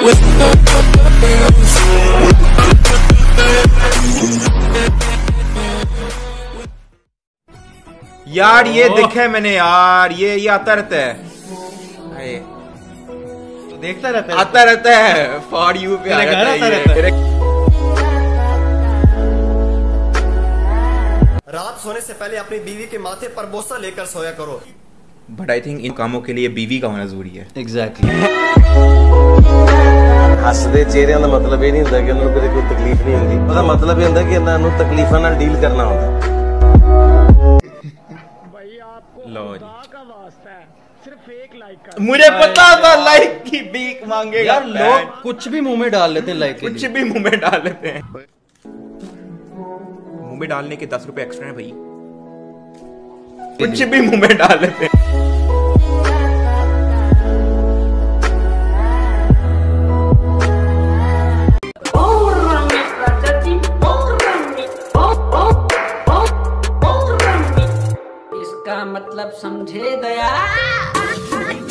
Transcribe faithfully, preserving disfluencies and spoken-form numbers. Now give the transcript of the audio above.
यार ये देखे मैंने यार, ये ये आता रहता है, तो देखता रहता है, आता रहता है फॉर यू पे आ रहता है, रहता है। रात सोने से पहले अपनी बीवी के माथे पर बोसा लेकर सोया करो। बट आई थिंक इन कामों के लिए बीवी का होना जरूरी है। एग्जैक्टली। हसदे चेहरिਆਂ ਦਾ मतलब ਇਹ ਨਹੀਂ ਹੁੰਦਾ ਕਿ ਉਹਨਾਂ ਨੂੰ ਕਦੇ ਕੋਈ ਤਕਲੀਫ ਨਹੀਂ ਹੁੰਦੀ, ਉਹਦਾ मतलब ਇਹ ਹੁੰਦਾ ਕਿ ਇਹਨਾਂ ਨੂੰ ਤਕਲੀਫਾਂ ਨਾਲ ਡੀਲ ਕਰਨਾ ਹੁੰਦਾ। लो सिर्फ एक लाइक का, मुझे पता था लाइक की भीख मांगेगा यार, लोग कुछ भी मुंह में डाल लेते हैं, लाइक कुछ भी मुंह में डाल लेते हैं। मुंह में डालने के दस रुपए एक्स्ट्रा है भाई, कुछ भी मुंह में डाल लेते हैं। मतलब समझे दया।